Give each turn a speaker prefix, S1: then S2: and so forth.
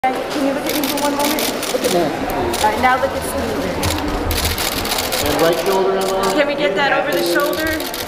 S1: Can you look at me for one moment? Look at that. Alright, now look at Steven.
S2: And right shoulder, Emily.
S1: Can we get that over the shoulder?